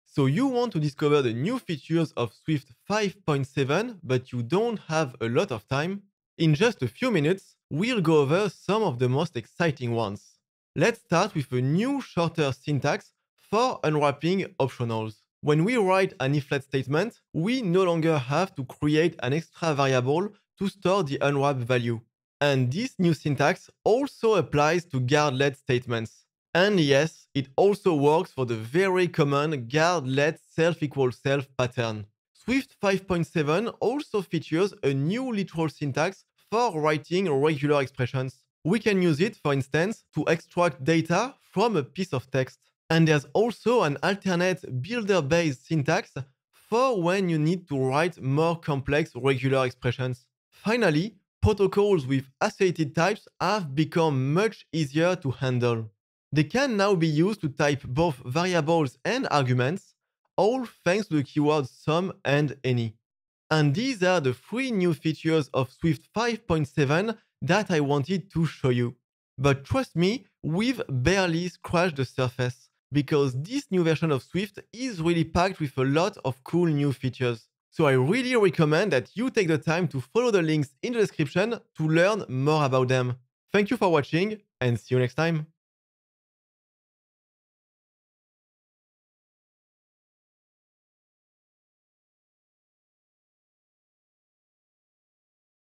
So you want to discover the new features of Swift 5.7, but you don't have a lot of time? In just a few minutes, we'll go over some of the most exciting ones. Let's start with a new shorter syntax for unwrapping optionals. When we write an if-let statement, we no longer have to create an extra variable to store the unwrapped value. And this new syntax also applies to guard-let statements. And yes, it also works for the very common guard-let self-equals-self pattern. Swift 5.7 also features a new literal syntax for writing regular expressions. We can use it, for instance, to extract data from a piece of text. And there's also an alternate builder-based syntax for when you need to write more complex regular expressions. Finally, protocols with associated types have become much easier to handle. They can now be used to type both variables and arguments, all thanks to the keywords some and any. And these are the three new features of Swift 5.7 that I wanted to show you. But trust me, we've barely scratched the surface, because this new version of Swift is really packed with a lot of cool new features. So I really recommend that you take the time to follow the links in the description to learn more about them. Thank you for watching, and see you next time.